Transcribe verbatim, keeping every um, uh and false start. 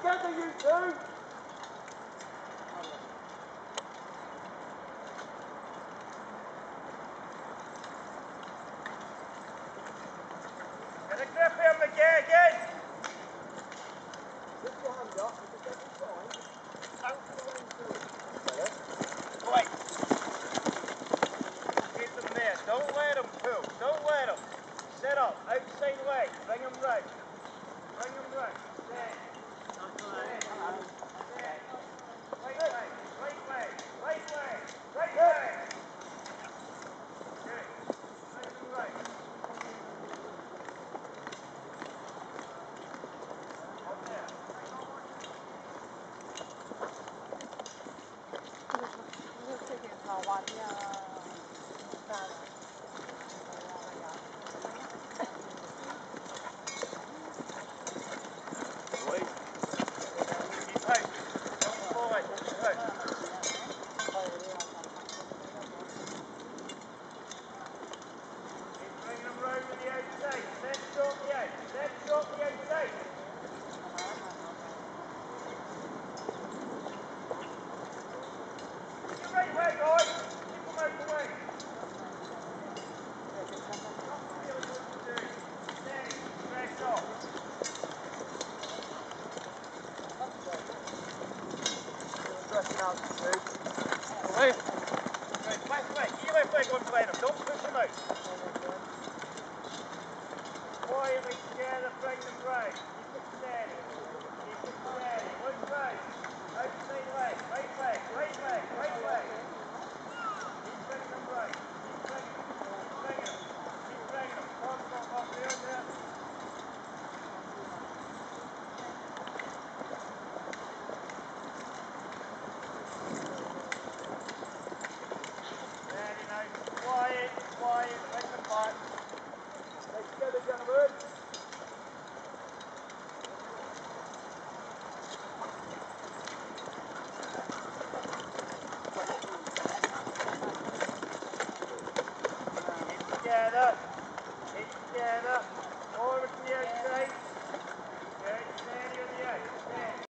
together, you two! Get a grip here, McGee, again! Lift your hand up, because every time, Don't yeah. wait. Keep them there. Don't let them pull. Don't let them. Set up. Outside leg. Bring them right. Bring them right. Stand. Stand. Stand. Right leg. Right leg. Right leg. Right leg. Good. Bring them right. Up there. Wait. Wait, wait. You left leg on play them. Don't push them out. Quietly together, bring them right. Keep it steady. Keep it steady. One right. Outside leg. Right leg. Right leg. Right leg. Keep bringing them right. Keep bringing them. Keep bringing them. Keep bringing them. Come on, up there, there. Steady now. Quiet, quiet. Bring them back. Stay together, gentlemen. Keep together. Keep together.